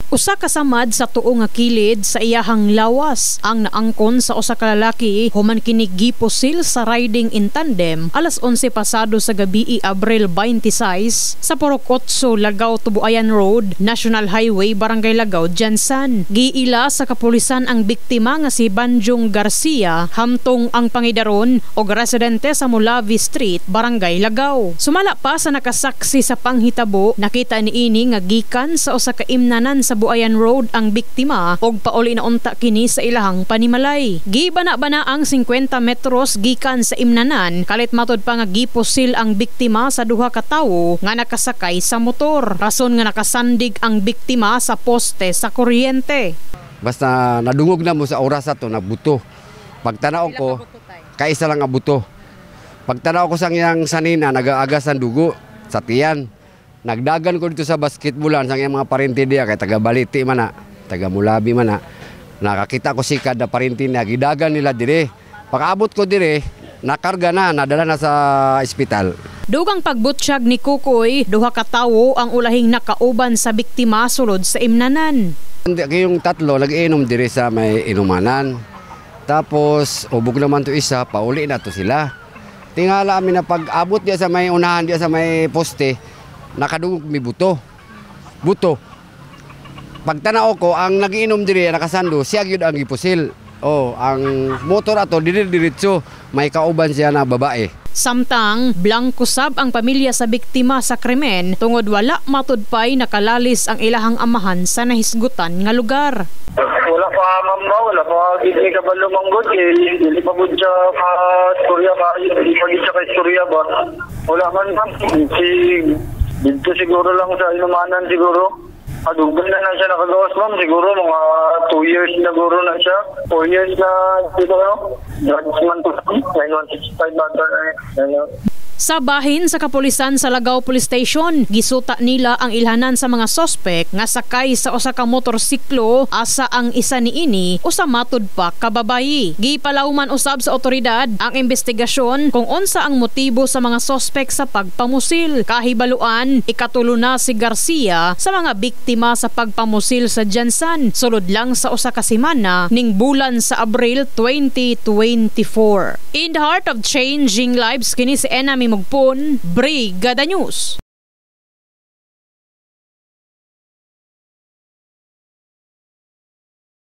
Usa ka samad sa tuo nga kilid sa iyahang lawas ang naangkon sa usa ka lalaki human kini gipusil sa riding in tandem alas 11 pasado sa gabi Abril 26 sa Purok 8 Lagaw Tubuayan Road, National Highway, Barangay Lagaw, Jansan. Giila sa kapulisan ang biktima nga si Banjong Garcia hamtong ang pangidaron og residente sa Mulavi Street, Barangay Lagaw. Sumala pa sa nakasaksi sa panghitabo, nakita niini nga gikan sa usa ka imnanan sa Buayan Road ang biktima og pauli na unta kini sa ilahang panimalay. Gibana-bana ang 50 metros gikan sa imnanan kalit matod pa nga gipusil ang biktima sa duha ka tawo nga nakasakay sa motor. Rason nga nakasandig ang biktima sa poste sa kuryente. Basta nadungog na mo sa oras ato nagbuto. Pagtanaw ko, kaisa lang nga buto. Pagtanaw ko sa iyang sanina, nag-aagas ang dugo sa tiyan. Nagdagan ko dito sa basketballan sa iyang mga parente diya, kay taga Baliti man na, taga Mulabi man na. Nakakita ko si kada parente niya, gidagan nila dire. Pag-abot ko dire, nakarga na, nadala na sa ospital. Dugang pagbutsyag ni Kukoy, duha ka tawo ang ulahing nakauban sa biktima sulod sa imnanan. Yung tatlo, nag-inom dire sa may inumanan. Tapos, ubog naman to isa, pauli na to sila. Tingala kami na pag-abot diya sa may unahan, diya sa may poste, nakadungog may buto. Buto. Pagtanaw ko, ang nag-inom dire, nakasando, siya yun ang ipusil. Oh, ang motor ato, diretso, may kauban siya na babae. Samtang, blanco sab ang pamilya sa biktima sa krimen tungod wala matudpay nakalalis ang ilahang amahan sa nahisgutan nga lugar. Wala pa ma'am ba? Wala pa hindi ka ba lumanggod? Hindi pa gud siya ka-istorya ba? Hindi pa gud siya ka-istorya ba? Wala man ma'am. Dito siguro lang sa inumanan siguro. Adugan na siya nakagawas ma'am. Siguro mga 2 years na siguro na siya. 4 years na dito no? Drugs man to. 965 bata na. Sa bahin sa kapulisan sa Lagaw Police Station, gisuta nila ang ilhanan sa mga sospek nga sakay sa usa ka motorsiklo asa ang isa niini usa matud pa ka babayi. Gipalawman usab sa otoridad ang investigasyon kung unsa ang motibo sa mga sospek sa pagpamusil. Kahibaluan, ikatulo na si Garcia sa mga biktima sa pagpamusil sa Jansan sulod lang sa usa ka semana ning bulan sa Abril 2024. In the heart of changing lives, kini si Enami Mugpon, Brigada News.